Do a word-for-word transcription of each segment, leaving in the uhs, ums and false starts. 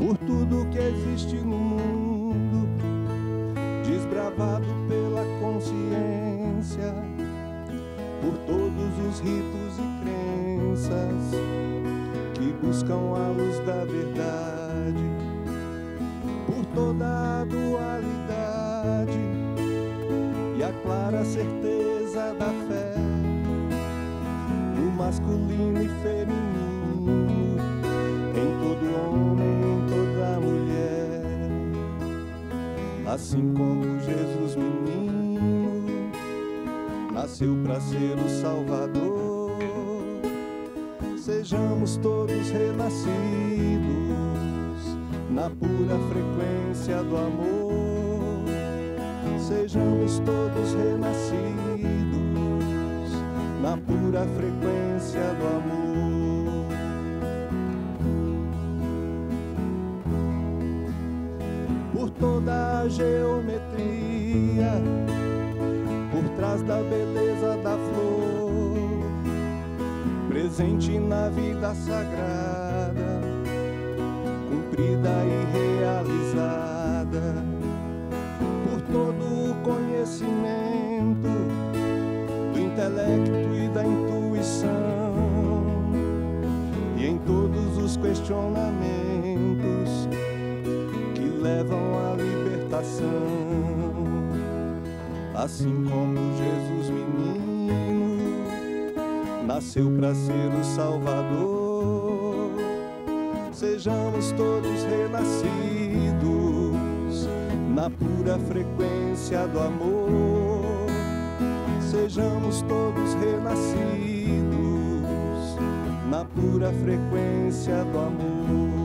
por tudo que existe no mundo, desbravado pela consciência, por todos os ritos e crenças que buscam a luz da verdade, por toda a dualidade e a clara certeza da fé, no masculino e feminino, em todo homem, em toda mulher. Assim como Jesus menino nasceu para ser o Salvador, sejamos todos renascidos na pura frequência do amor. Sejamos todos renascidos na pura frequência do amor. Por toda a geometria, por trás da beleza da flor, presente na vida sagrada, cumprida e realizada, por todo o conhecimento do intelecto e da intuição, e em todos os questionamentos que levam à libertação. Assim como Jesus menino nasceu para ser o Salvador, sejamos todos renascidos na pura frequência do amor. Sejamos todos renascidos na pura frequência do amor.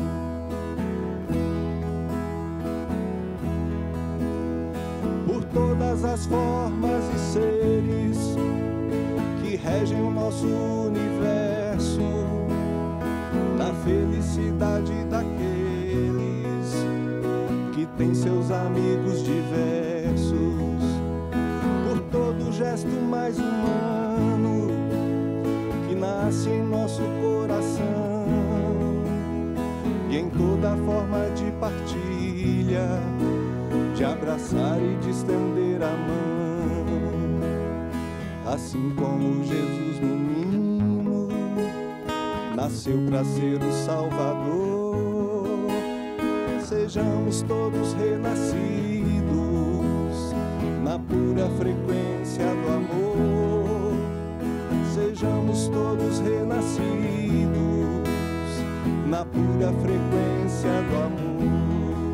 Por todas as formas e seres que regem o nosso universo, na felicidade daqueles que têm seus amigos diversos, por todo gesto mais humano que nasce em nosso coração, e em toda forma de partilha, de abraçar e de estender a mão. Assim como Jesus menino nasceu para ser o Salvador, sejamos todos renascidos na pura frequência do amor. Sejamos todos renascidos na pura frequência do amor.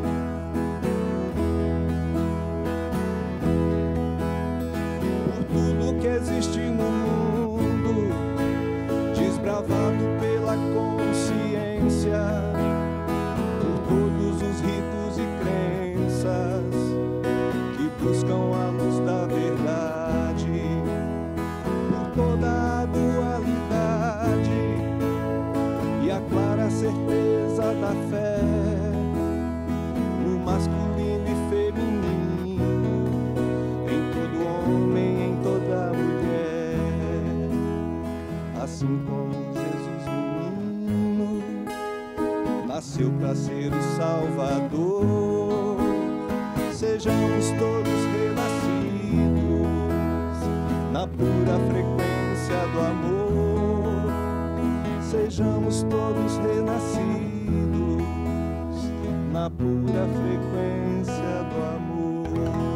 Por tudo que existe no mundo, desbravado pela consciência, por todos os ritos e crenças que buscam a luz da verdade, por toda a dualidade e a clara certeza da fé, no masculino e feminino, em todo homem, em toda mulher. Assim como Jesus menino nasceu para ser o Salvador, sejamos todos renascidos na pura frequência do amor. Sejamos todos renascidos na pura frequência do amor.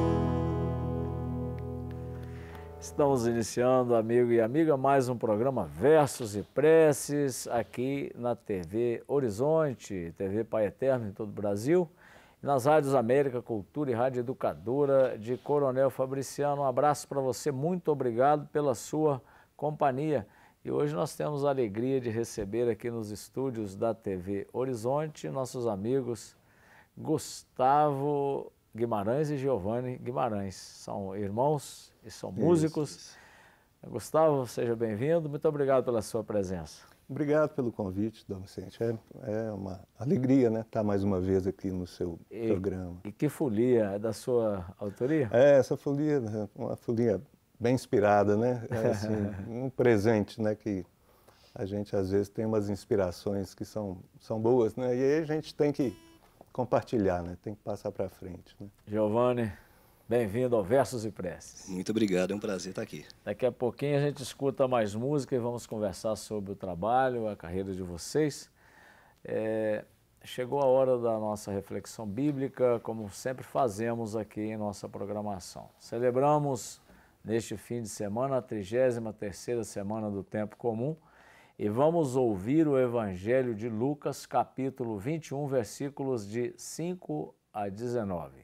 Estamos iniciando, amigo e amiga, mais um programa Versos e Preces aqui na T V Horizonte, T V Pai Eterno em todo o Brasil, e nas rádios América, Cultura e Rádio Educadora de Coronel Fabriciano. Um abraço para você, muito obrigado pela sua companhia. E hoje nós temos a alegria de receber aqui nos estúdios da T V Horizonte nossos amigos Gustavo Guimarães e Giovanni Guimarães. São irmãos e são músicos. Isso. Gustavo, seja bem-vindo. Muito obrigado pela sua presença. Obrigado pelo convite, Dom Vicente. É, é uma alegria, né, estar mais uma vez aqui no seu e, programa. E que folia? É da sua autoria? É, essa folia, uma folia bem inspirada, né? É, assim, um presente, né, que a gente às vezes tem umas inspirações que são, são boas, né? E aí a gente tem que compartilhar, né? Tem que passar para frente, né? Giovanni, bem-vindo ao Versos e Preces. Muito obrigado, é um prazer estar aqui. Daqui a pouquinho a gente escuta mais música e vamos conversar sobre o trabalho, a carreira de vocês. É, chegou a hora da nossa reflexão bíblica, como sempre fazemos aqui em nossa programação. Celebramos neste fim de semana a trigésima terceira semana do Tempo Comum e vamos ouvir o Evangelho de Lucas, capítulo vinte e um, versículos de cinco a dezenove.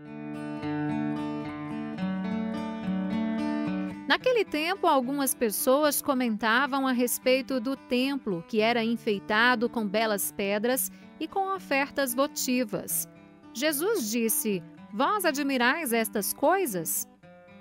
Naquele tempo, algumas pessoas comentavam a respeito do templo, que era enfeitado com belas pedras e com ofertas votivas. Jesus disse: Vós admirais estas coisas?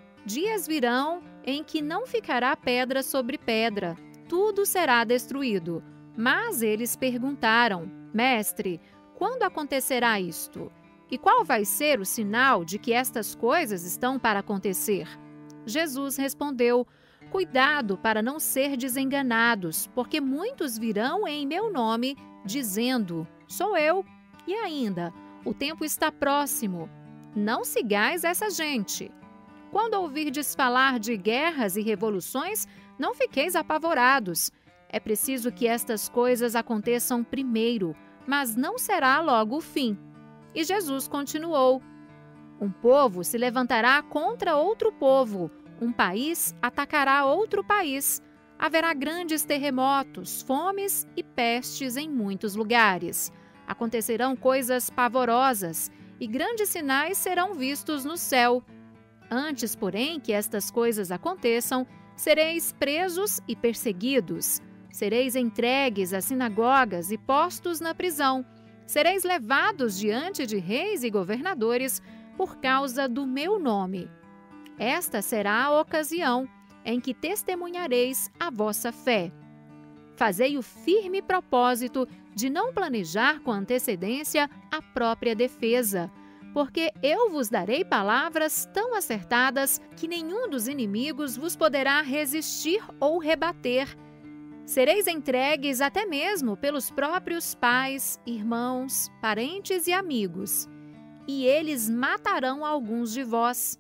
Dias virão em que não ficará pedra sobre pedra, tudo será destruído. Mas eles perguntaram: Mestre, quando acontecerá isto? E qual vai ser o sinal de que estas coisas estão para acontecer? Jesus respondeu: Cuidado para não ser desenganados, porque muitos virão em meu nome, dizendo: Sou eu. E ainda: O tempo está próximo. Não sigais essa gente. Quando ouvirdes falar de guerras e revoluções, não fiqueis apavorados. É preciso que estas coisas aconteçam primeiro, mas não será logo o fim. E Jesus continuou: Um povo se levantará contra outro povo, um país atacará outro país. Haverá grandes terremotos, fomes e pestes em muitos lugares. Acontecerão coisas pavorosas e grandes sinais serão vistos no céu. Antes, porém, que estas coisas aconteçam, sereis presos e perseguidos. Sereis entregues às sinagogas e postos na prisão. Sereis levados diante de reis e governadores por causa do meu nome. Esta será a ocasião em que testemunhareis a vossa fé. Fazei o firme propósito de não planejar com antecedência a própria defesa, porque eu vos darei palavras tão acertadas que nenhum dos inimigos vos poderá resistir ou rebater. Sereis entregues até mesmo pelos próprios pais, irmãos, parentes e amigos, e eles matarão alguns de vós.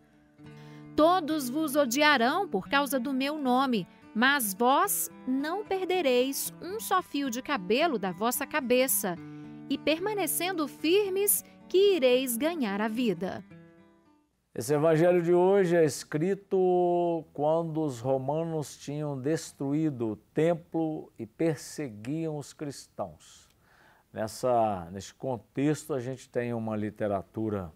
Todos vos odiarão por causa do meu nome, mas vós não perdereis um só fio de cabelo da vossa cabeça, e permanecendo firmes, que ireis ganhar a vida. Esse evangelho de hoje é escrito quando os romanos tinham destruído o templo e perseguiam os cristãos. Nessa, nesse contexto, a gente tem uma literatura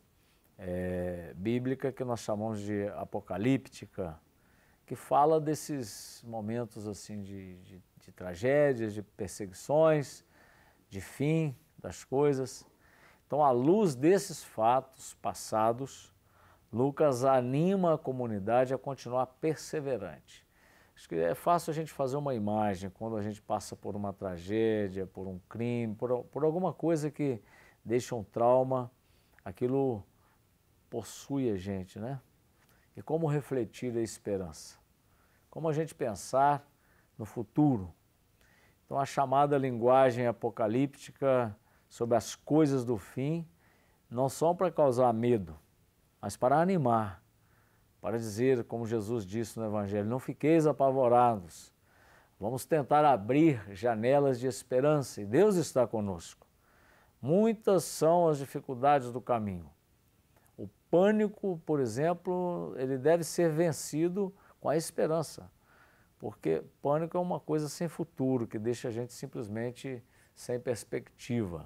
é, bíblica que nós chamamos de apocalíptica, que fala desses momentos assim de, de, de tragédias, de perseguições, de fim das coisas. Então, à luz desses fatos passados, Lucas anima a comunidade a continuar perseverante. Acho que é fácil a gente fazer uma imagem quando a gente passa por uma tragédia, por um crime, por, por alguma coisa que deixa um trauma, aquilo possui a gente, né? E como refletir a esperança? Como a gente pensar no futuro? Então, a chamada linguagem apocalíptica sobre as coisas do fim, não só para causar medo, mas para animar, para dizer, como Jesus disse no Evangelho, não fiqueis apavorados, vamos tentar abrir janelas de esperança e Deus está conosco. Muitas são as dificuldades do caminho. O pânico, por exemplo, ele deve ser vencido com a esperança, porque pânico é uma coisa sem futuro, que deixa a gente simplesmente sem perspectiva.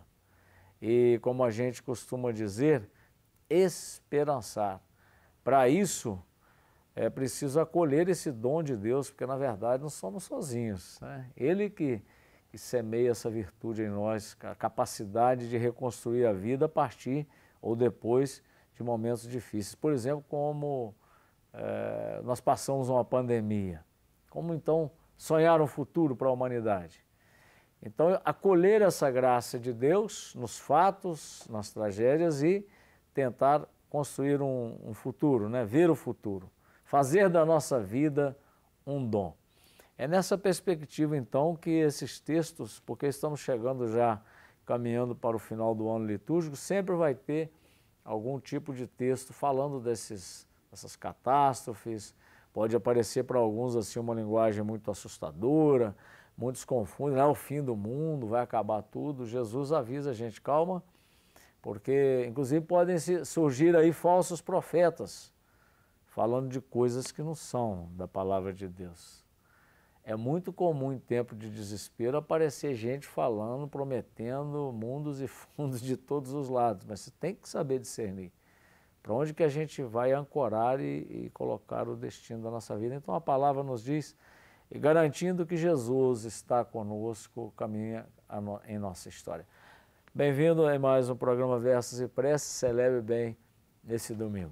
E, como a gente costuma dizer, esperançar. Para isso, é preciso acolher esse dom de Deus, porque, na verdade, não somos sozinhos, né? Ele que, que semeia essa virtude em nós, a capacidade de reconstruir a vida a partir ou depois de momentos difíceis. Por exemplo, como é, nós passamos uma pandemia. Como, então, sonhar um futuro para a humanidade? Então, acolher essa graça de Deus nos fatos, nas tragédias e tentar construir um, um futuro, né? Ver o futuro, fazer da nossa vida um dom. É nessa perspectiva, então, que esses textos, porque estamos chegando já, caminhando para o final do ano litúrgico, sempre vai ter algum tipo de texto falando desses, dessas catástrofes. Pode aparecer para alguns assim uma linguagem muito assustadora, muitos confundem, é o fim do mundo, vai acabar tudo. Jesus avisa a gente, calma, porque inclusive podem surgir aí falsos profetas, falando de coisas que não são da palavra de Deus. É muito comum em tempo de desespero aparecer gente falando, prometendo mundos e fundos de todos os lados, mas você tem que saber discernir para onde que a gente vai ancorar e, e colocar o destino da nossa vida. Então a palavra nos diz, e garantindo que Jesus está conosco, caminha no, em nossa história. Bem-vindo a mais um programa Versos e Preces, celebre bem esse domingo.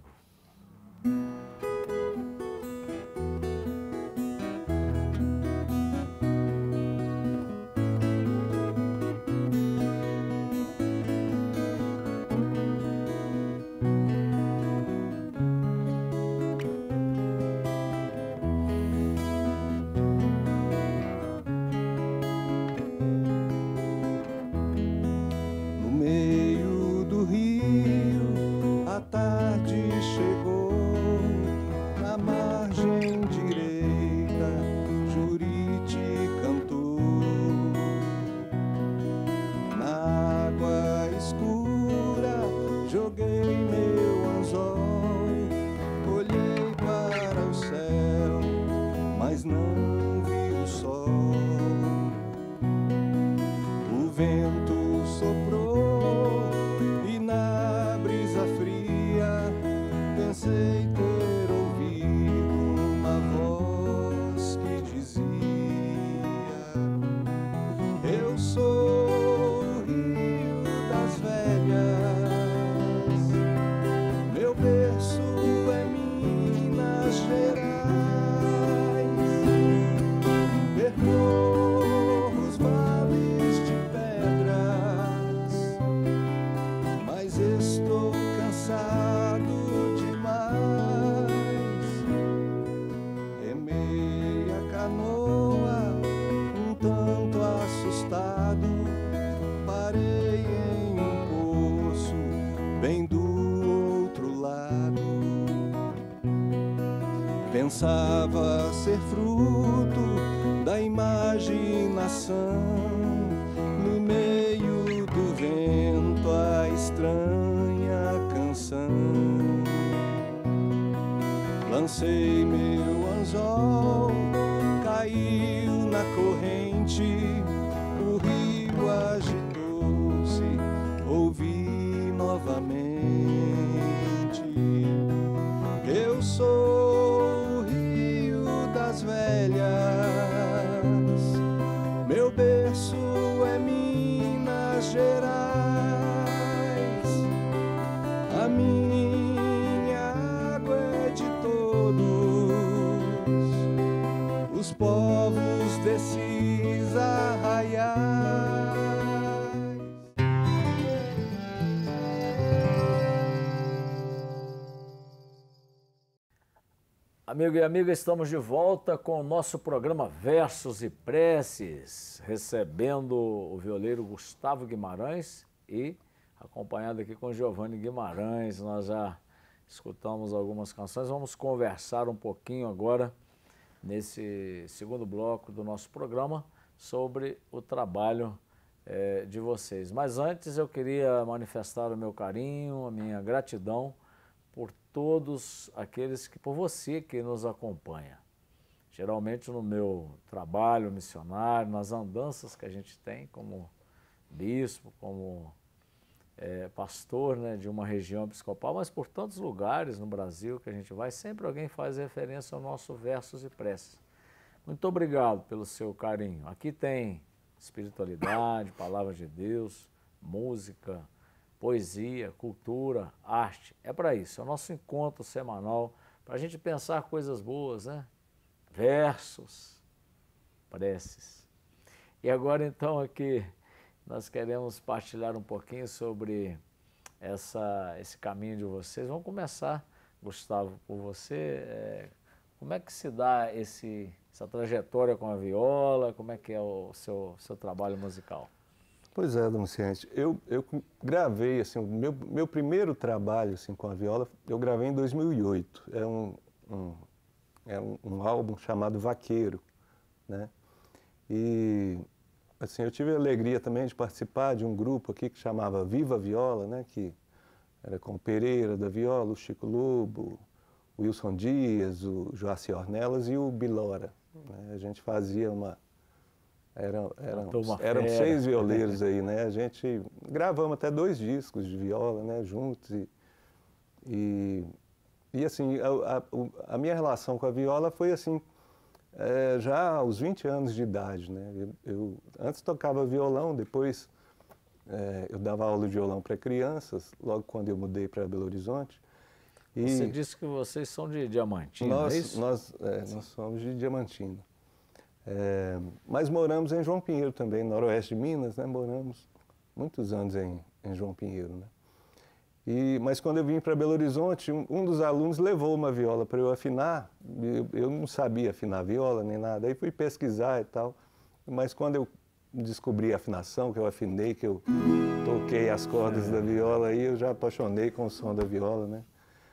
Pensava ser fruto da imaginação, no meio do vento a estranha canção. Lancei meu anzol, caiu na corrente, o rio agitou-se, ouvi novamente. Eu sou velhas, meu berço é Minas Gerais, a minha água é de todos os povos desses arraiais. Amigo e amiga, estamos de volta com o nosso programa Versos e Preces, recebendo o violeiro Gustavo Guimarães e acompanhado aqui com Giovanni Guimarães. Nós já escutamos algumas canções, vamos conversar um pouquinho agora, nesse segundo bloco do nosso programa, sobre o trabalho é, de vocês. Mas antes eu queria manifestar o meu carinho, a minha gratidão por todos aqueles que, por você que nos acompanha. Geralmente no meu trabalho missionário, nas andanças que a gente tem como bispo, como é, pastor, né, de uma região episcopal, mas por tantos lugares no Brasil que a gente vai, sempre alguém faz referência ao nosso Versos e Preces. Muito obrigado pelo seu carinho. Aqui tem espiritualidade, palavra de Deus, música, poesia, cultura, arte. É para isso, é o nosso encontro semanal, para a gente pensar coisas boas, né? Versos, preces. E agora então aqui nós queremos partilhar um pouquinho sobre essa, esse caminho de vocês. Vamos começar, Gustavo, por você. É, como é que se dá esse, essa trajetória com a viola, como é que é o seu, seu trabalho musical? Pois é, Dom Ciente, eu, eu gravei, assim, o meu, meu primeiro trabalho assim, com a viola, eu gravei em dois mil e oito. É um, um, é um, um álbum chamado Vaqueiro, né? E, assim, eu tive a alegria também de participar de um grupo aqui que chamava Viva Viola, né? Que era com o Pereira da viola, o Chico Lobo, o Wilson Dias, o Joaci Ornelas e o Bilora, né? A gente fazia uma... Eram, eram, eram seis violeiros aí, né? A gente gravamos até dois discos de viola, né? Juntos. E, e, e assim, a, a, a minha relação com a viola foi assim, é, já aos vinte anos de idade, né? Eu, eu antes tocava violão, depois é, eu dava aula de violão para crianças, logo quando eu mudei para Belo Horizonte. E você disse que vocês são de Diamantina, nós, é isso? Nós, é, nós somos de Diamantina. É, mas moramos em João Pinheiro também, noroeste de Minas, né? Moramos muitos anos em, em João Pinheiro, né? E, mas quando eu vim para Belo Horizonte, um, um dos alunos levou uma viola para eu afinar. Eu, eu não sabia afinar viola nem nada, aí fui pesquisar e tal. Mas quando eu descobri a afinação, que eu afinei, que eu toquei as cordas da viola, aí eu já apaixonei com o som da viola, né?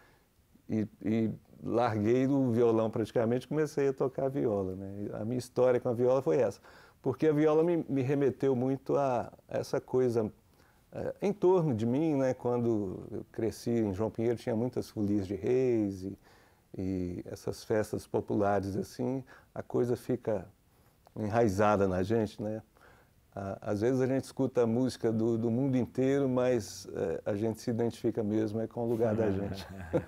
E, e larguei do violão praticamente e comecei a tocar viola, né? A minha história com a viola foi essa, porque a viola me, me remeteu muito a essa coisa é, em torno de mim, né? Quando eu cresci em João Pinheiro tinha muitas folias de reis e, e essas festas populares assim, a coisa fica enraizada na gente, né? Às vezes a gente escuta a música do, do mundo inteiro, mas é, a gente se identifica mesmo é com o lugar da gente.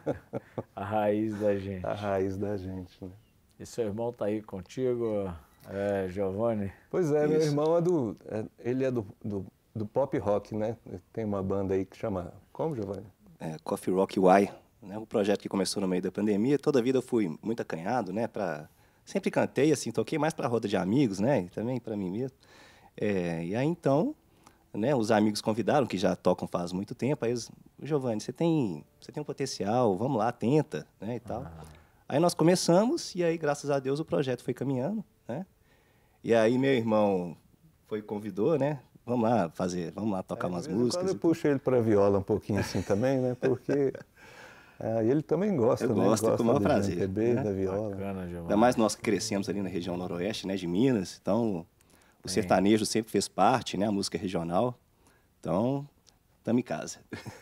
A raiz da gente. A raiz da gente, né? E seu irmão está aí contigo, é, Giovanni? Pois é, Isso. Meu irmão é do, é, ele é do, do, do pop rock, né? Tem uma banda aí que chama, como, Giovanni? É, Coffee Rock Y, né? Um projeto que começou no meio da pandemia. Toda a vida eu fui muito acanhado, né? Pra... Sempre cantei, assim, toquei mais para a roda de amigos, né? E também para mim mesmo. É, e aí, então, né, os amigos convidaram, que já tocam faz muito tempo, aí eles, Giovanni, você tem, você tem um potencial, vamos lá, tenta, né, e tal. Ah. Aí nós começamos, e aí, graças a Deus, o projeto foi caminhando, né? E aí, meu irmão foi convidou, né? Vamos lá fazer, vamos lá tocar é, umas músicas. Quando eu puxo ele para viola um pouquinho assim também, né? Porque é, ele também gosta, eu né? Gosto, gosta com o maior prazer. M P B, né? da viola. Bacana, Ainda mais nós que crescemos ali na região noroeste, né, de Minas, então... O sertanejo sempre fez parte, né? A música regional. Então, estamos em casa.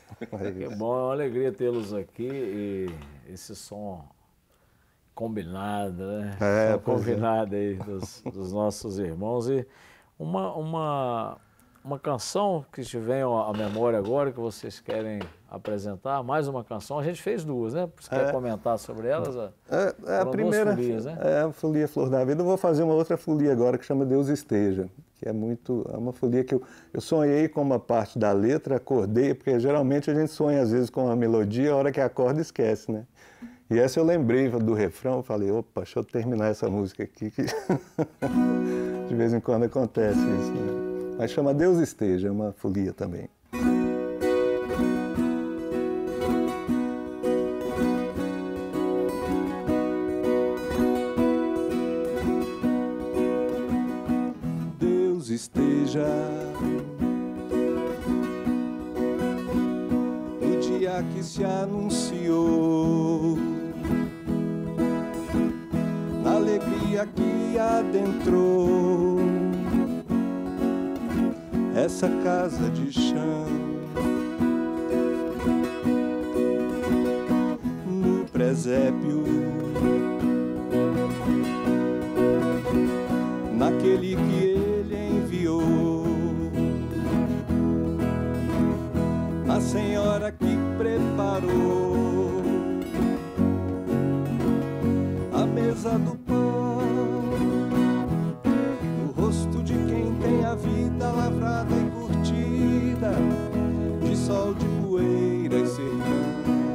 É bom, é uma alegria tê-los aqui e esse som combinado, né? É, som combinado é. aí dos, dos nossos irmãos. E uma, uma, uma canção que te vem à memória agora, que vocês querem apresentar, mais uma canção. A gente fez duas, né? Você quer é. comentar sobre elas? É, é a primeira, folias, né? É a folia Flor da Vida. Eu vou fazer uma outra folia agora que chama Deus Esteja, que é muito, é uma folia que eu, eu sonhei com uma parte da letra, acordei, porque geralmente a gente sonha às vezes com uma melodia, a hora que acorda esquece, né? E essa eu lembrei do refrão, falei, opa, deixa eu terminar essa música aqui, que de vez em quando acontece isso, né? Mas chama Deus Esteja, é uma folia também. Esteja no dia que se anunciou, na alegria que adentrou essa casa de chão, no presépio, naquele que ele enviou, a senhora que preparou a mesa do pão, no rosto de quem tem a vida lavrada e curtida, de sol, de poeira e sertão,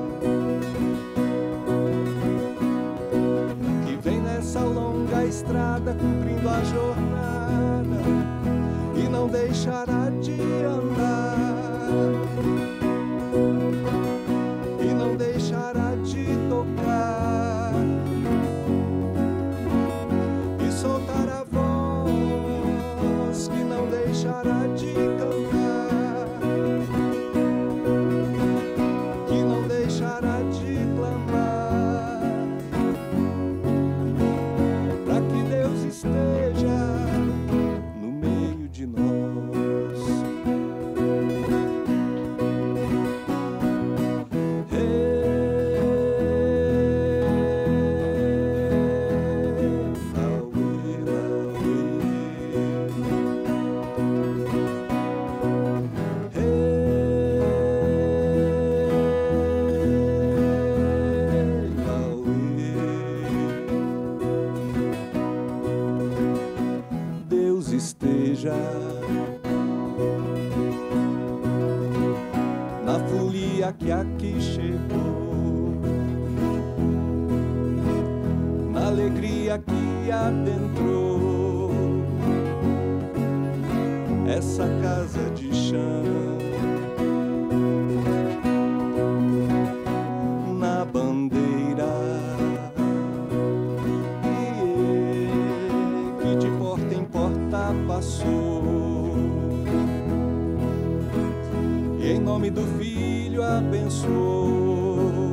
que vem nessa longa estrada cumprindo a jornada e não deixará de andar, e não deixará de tocar alegria que aqui chegou, na alegria que adentrou essa casa de chão, na bandeira que de porta em porta passou, e em nome do Filho abençoou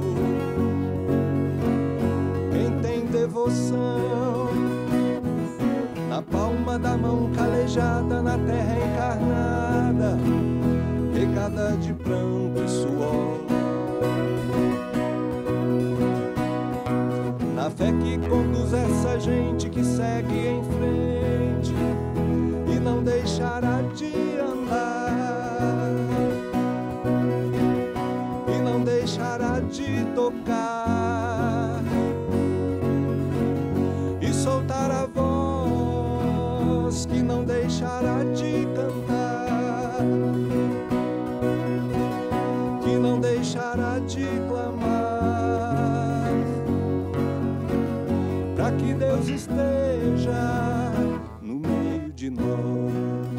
quem tem devoção, na palma da mão calejada, na terra encarnada, regada de pranto e suor, na fé que conduz essa gente que segue em frente e não deixará de andar, e não deixará de tocar e soltar a voz que não deixará de cantar, que não deixará de clamar, para que Deus esteja no meio de nós.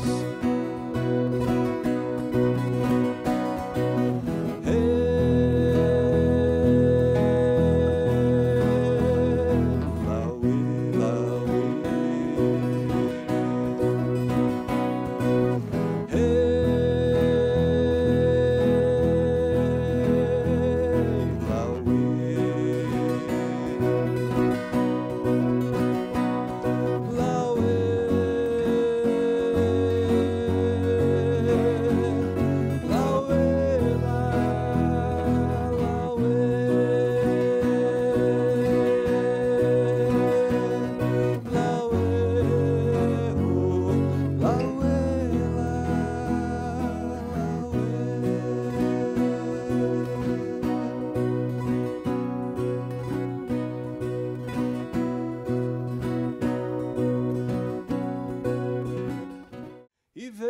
E ver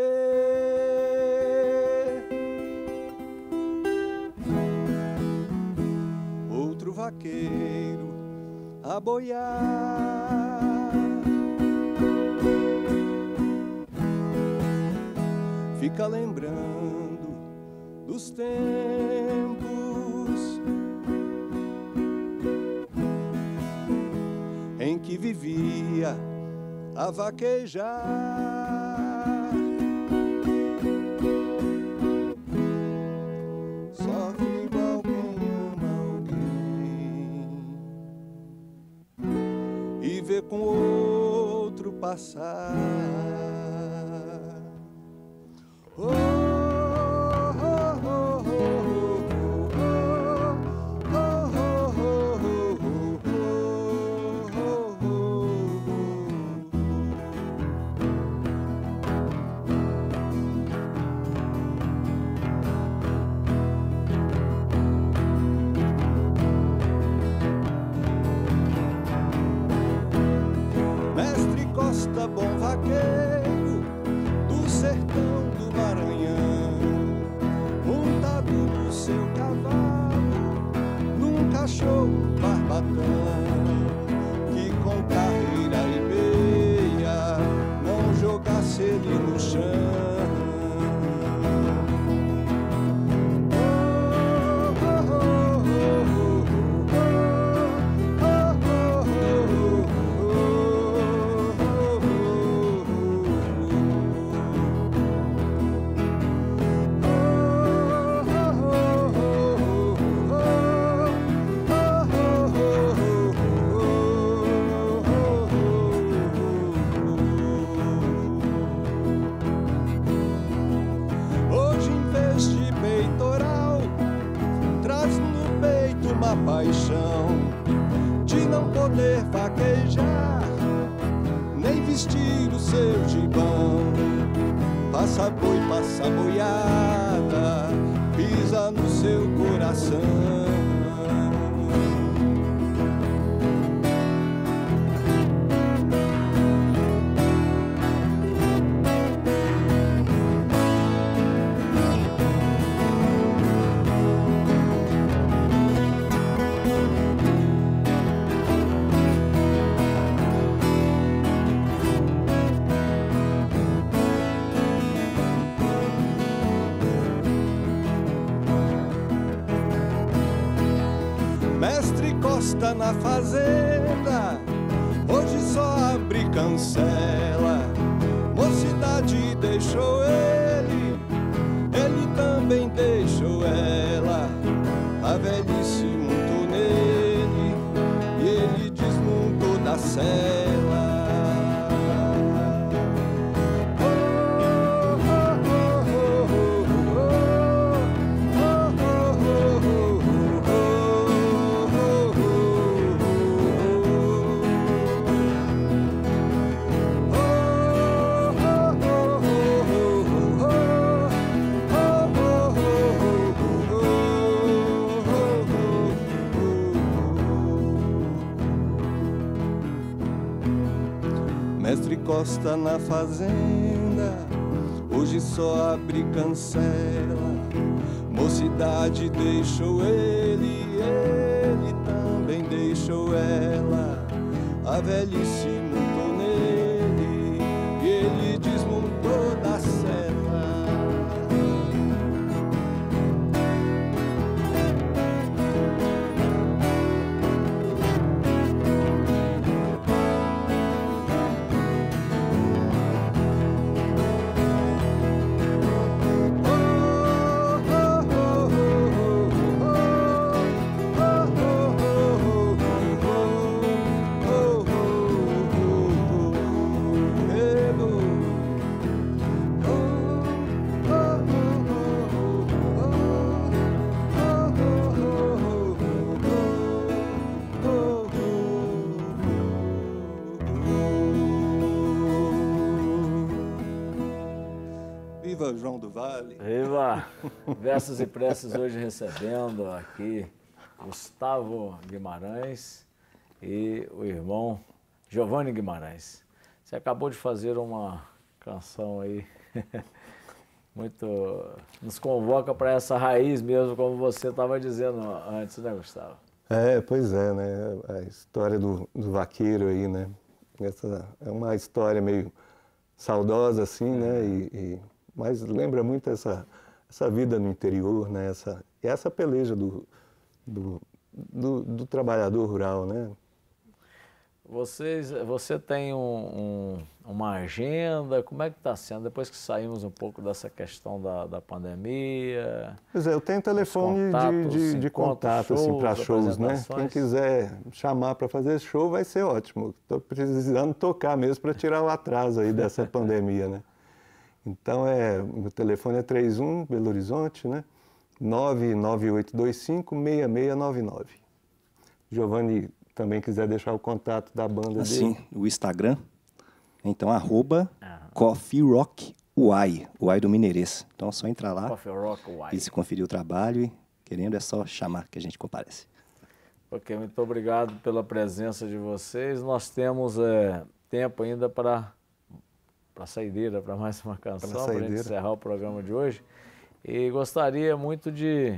outro vaqueiro a boiar, fica lembrando dos tempos em que vivia a vaquejar. Sofre igual quem ama alguém e vê com outro passar. Oh, Mestre Costa, bom vaqueiro do sertão do Maranhão, montado no seu cavalo, num cachorro barbatão, que com carreira e meia não jogasse ele no chão. Paixão de não poder vaquejar, nem vestir o seu gibão. Passa boi, passa boiada, pisa no seu coração. Costa na fazenda, hoje só abre e cancela. Mocidade deixou ele, ele também deixou ela. A velhice montou nele e ele desmontou da cela. Mestre Costa na fazenda, hoje só abre e cancela. Mocidade deixou ele, ele também deixou ela. A velhice montou nele e ele desmontou da cela. Viva João do Vale! Viva! Versos e Preces hoje recebendo aqui Gustavo Guimarães e o irmão Giovanni Guimarães. Você acabou de fazer uma canção aí, muito... nos convoca para essa raiz mesmo, como você estava dizendo antes, né, Gustavo? É, pois é, né? A história do, do vaqueiro aí, né? Essa é uma história meio saudosa, assim, né? E, e, mas lembra muito essa, essa vida no interior, né? Essa, essa peleja do, do, do, do trabalhador rural, né? Vocês, você tem um, um, uma agenda, como é que está sendo, depois que saímos um pouco dessa questão da, da pandemia? Pois é, eu tenho telefone contatos, de, de, de contato shows, assim, para shows, né? Quem quiser chamar para fazer show vai ser ótimo. Estou precisando tocar mesmo para tirar o atraso aí dessa pandemia, né? Então, é, o telefone é trinta e um, Belo Horizonte, né? nove nove oito dois cinco, seis seis nove nove. Giovanni também quiser deixar o contato da banda assim, dele. O Instagram, então, arroba Coffee Rock Uai, Uai do Mineirês. Então, é só entrar lá Coffee Rock Uai. E se conferir o trabalho e querendo é só chamar que a gente comparece. Ok, muito obrigado pela presença de vocês. Nós temos é, tempo ainda para para saideira, para mais uma canção, para a gente encerrar o programa de hoje. E gostaria muito de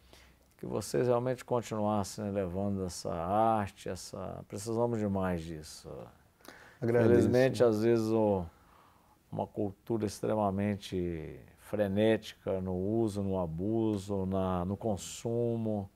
que vocês realmente continuassem, né, levando essa arte, essa... precisamos de mais disso. Agradeço. Infelizmente, às vezes, o... uma cultura extremamente frenética no uso, no abuso, na... no consumo,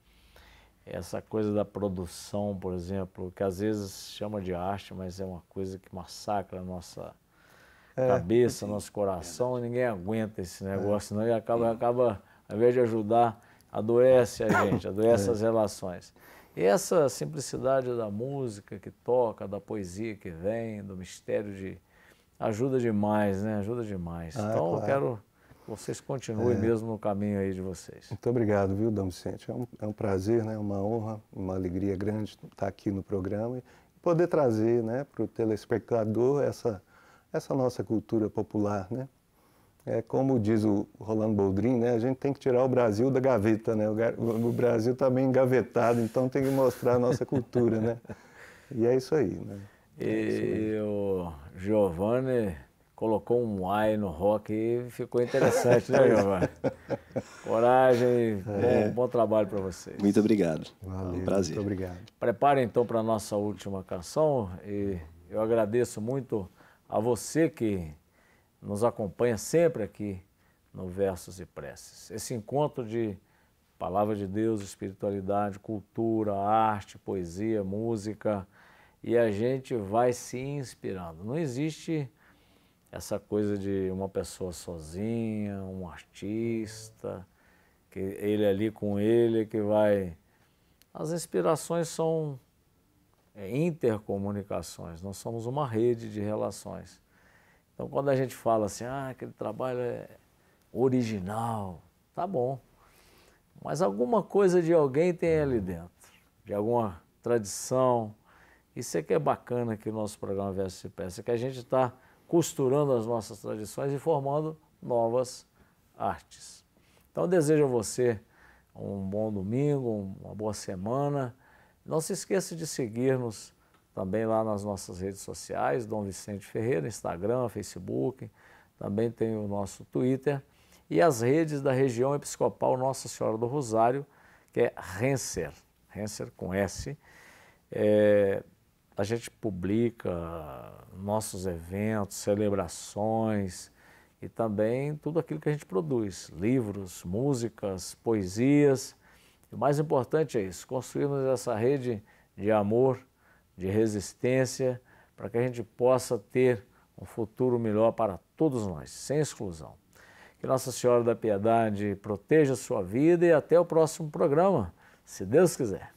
essa coisa da produção, por exemplo, que às vezes chama de arte, mas é uma coisa que massacra a nossa é. cabeça, nosso coração, e ninguém aguenta esse negócio, é. não, e acaba, acaba, ao invés de ajudar, adoece a gente, adoece é. as relações. E essa simplicidade da música que toca, da poesia que vem, do mistério de... ajuda demais, né? Ajuda demais. Ah, então, claro. eu quero que vocês continuem é. mesmo no caminho aí de vocês. Muito obrigado, viu, Dom Vicente? É um, é um prazer, né? Uma honra, uma alegria grande estar aqui no programa e poder trazer, né, para o telespectador essa, essa nossa cultura popular, né? É como diz o Rolando Boldrin, né? A gente tem que tirar o Brasil da gaveta, né? O, o Brasil está bem engavetado, então tem que mostrar a nossa cultura, né? E é isso aí, né? É e aí. O Giovanni colocou um ai no rock e ficou interessante, né, Giovanni? Coragem, é. bom, bom trabalho para vocês. Muito obrigado. Valeu, é um prazer. Muito obrigado. Preparem então para a nossa última canção e eu agradeço muito a você que nos acompanha sempre aqui no Versos e Preces. Esse encontro de Palavra de Deus, espiritualidade, cultura, arte, poesia, música, e a gente vai se inspirando. Não existe essa coisa de uma pessoa sozinha, um artista, que ele ali com ele que vai... As inspirações são é, intercomunicações, nós somos uma rede de relações. Então, quando a gente fala assim, ah, aquele trabalho é original, tá bom. Mas alguma coisa de alguém tem ali dentro, de alguma tradição. Isso é que é bacana aqui no nosso programa Versos e Preces, é que a gente está costurando as nossas tradições e formando novas artes. Então eu desejo a você um bom domingo, uma boa semana. Não se esqueça de seguir-nos também lá nas nossas redes sociais, Dom Vicente Ferreira, Instagram, Facebook, também tem o nosso Twitter. E as redes da região episcopal Nossa Senhora do Rosário, que é Renser, Renser com S. É, a gente publica nossos eventos, celebrações e também tudo aquilo que a gente produz, livros, músicas, poesias. E o mais importante é isso, construirmos essa rede de amor, de resistência, para que a gente possa ter um futuro melhor para todos nós, sem exclusão. Que Nossa Senhora da Piedade proteja a sua vida e até o próximo programa, se Deus quiser.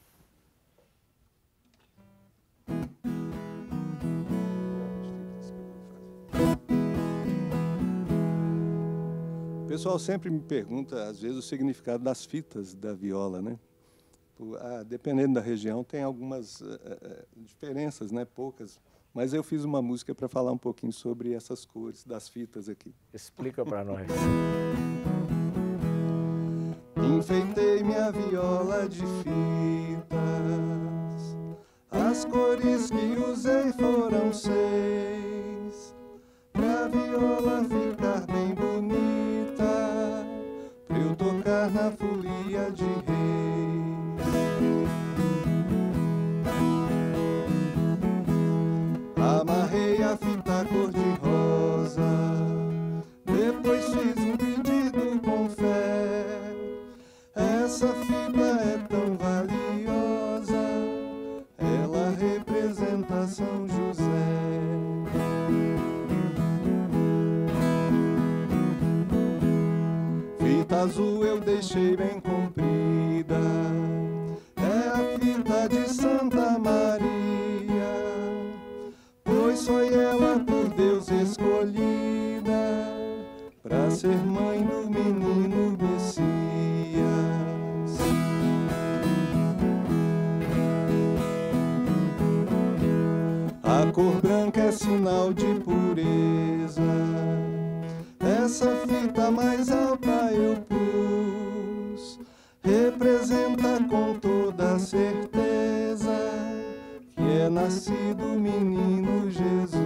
O pessoal sempre me pergunta, às vezes, o significado das fitas da viola, né? Ah, dependendo da região, tem algumas uh, uh, diferenças, né? Poucas. Mas eu fiz uma música para falar um pouquinho sobre essas cores das fitas aqui. Explica para nós. Enfeitei minha viola de fitas, as cores que usei foram seis, pra viola ficar bem bonita, pra eu tocar na folia de reis. Amarrei a fita cor-de-rosa, depois fiz um pedido com fé. Essa fita é tão valiosa, ela representa São José. Fita azul eu deixei bem comprida, é a fita de Santa Maria, pois foi ela por Deus escolhida pra ser mãe do menino Messias. A cor branca é sinal de pureza, essa fita mais alta eu pus, representa com toda certeza que é nascido o menino Jesus.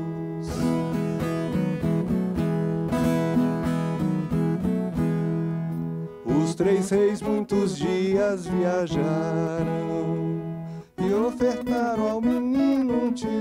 Os três reis muitos dias viajaram e ofertaram ao menino um tiro.